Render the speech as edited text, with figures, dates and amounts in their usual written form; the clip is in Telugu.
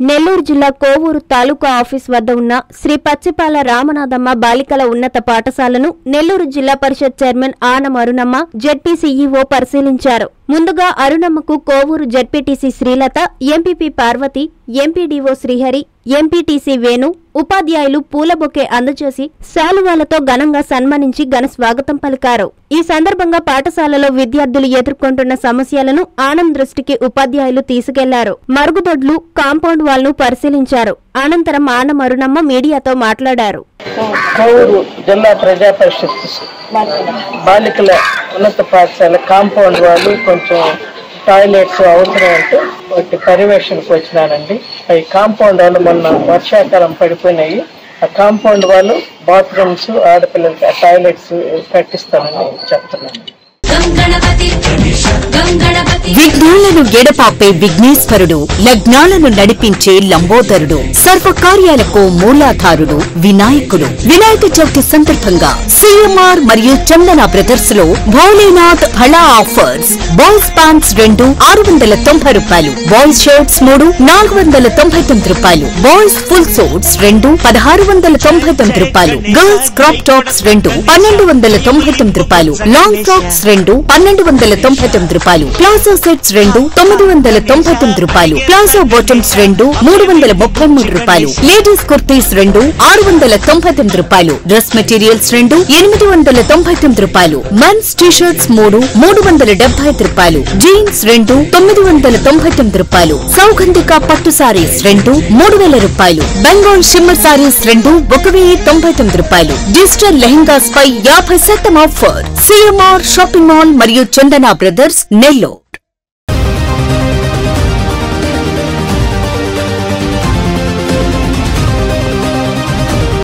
నెల్లూరు జిల్లా కోవూరు తాలూకా ఆఫీస్ వద్ద ఉన్న శ్రీ పచ్చిపాల రామనాథమ్మ బాలికల ఉన్నత పాఠశాలను Nellore Zilla Parishad chairman Anam Arunamma ZP CEO పరిశీలించారు. ముందుగా అరుణమ్మకు Kovur ZPTC Srilatha, MPP Parvathi, MPDO Srihari, MPTC Venu, ఉపాధ్యాయులు పూల బొకే అందజేసి శాలువాలతో ఘనంగా సన్మానించి ఘన స్వాగతం పలికారు. ఈ సందర్భంగా పాఠశాలలో విద్యార్థులు ఎదుర్కొంటున్న సమస్యలను ఆనం దృష్టికి ఉపాధ్యాయులు తీసుకెళ్లారు. మరుగుదొడ్లు, కాంపౌండ్ వాల్ ను పరిశీలించారు. అనంతరం ఆనం అరుణమ్మ మీడియాతో మాట్లాడారు. కోవూరు జిల్లా ప్రజా పరిషత్ బాలికల ఉన్నత పాఠశాల కాంపౌండ్ వాళ్ళు కొంచెం టాయిలెట్స్ అవసరం అంటే వాటి పర్యవేక్షణకు వచ్చినానండి. ఈ కాంపౌండ్ వాళ్ళు మొన్న వర్షాకాలం పడిపోయినాయి. ఆ కాంపౌండ్ వాళ్ళు బాత్రూమ్స్, ఆడపిల్లలకి టాయిలెట్స్ కట్టిస్తానని చెప్తున్నాను. విఘ్నాలను ఎడపాపే విఘ్నేశ్వరుడు, లగ్నాలను నడిపించే లంబోదరుడు, సర్వకార్యాలకు మూలాధారుడు వినాయకుడు. వినాయక చవితి సందర్భంగా సిఎంఆర్ మరియు చందన బ్రదర్స్ లో భోలేనాథ్ భళా ఆఫర్స్. బాయ్స్ ప్యాంట్స్ 2 690 రూపాయలు, బాయ్స్ షర్ట్స్ 3 499 రూపాయలు, బాయ్స్ ఫుల్ సూట్స్ 2 1699 రూపాయలు, గర్ల్స్ క్రాప్ టాప్స్ 2 1299 రూపాయలు, లాంగ్ ఫ్రాక్స్ 2 1299 రూపాయలు, ప్లాజో సెట్స్ 2 999 రూపాయలు, ప్లాజో బాటమ్స్ 2 333 రూపాయలు, లేడీస్ కుర్తీస్ 2 699 రూపాయలు, డ్రెస్ మెటీరియల్స్ 2 899 రూపాయలు, మెన్స్ టీ-షర్ట్స్ 3 375 రూపాయలు, జీన్స్ 2 999 రూపాయలు, సౌగంధిక పట్టు సారీస్ 2 3000 రూపాయలు, బెంగాల్ షిమ్మర్ సారీస్ 2 1099 రూపాయలు, డిజిటల్ లెహెంగాస్ పై 50% ఆఫర్. సిఎంఆర్ షాపింగ్ మాల్ మరియు చందన బ్రదర్స్ నెల్లూరు.